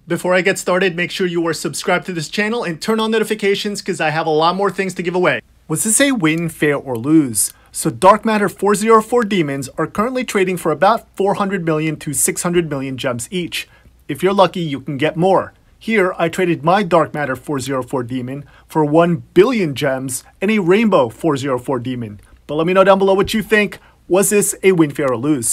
Before I get started, make sure you are subscribed to this channel and turn on notifications because I have a lot more things to give away. Was this a win, fair, or lose? So Dark Matter 404 demons are currently trading for about 400 million to 600 million gems each. If you're lucky, you can get more. Here, I traded my Dark Matter 404 demon for 1 billion gems and a Rainbow 404 demon. But let me know down below what you think. Was this a win, fair, or lose?